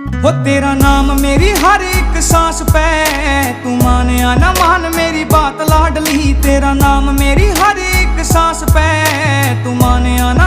हो तेरा नाम मेरी हर एक सांस पे, तू मानिया ना मान मेरी बात लाडली। तेरा नाम मेरी हर एक सांस पे, तू मानिया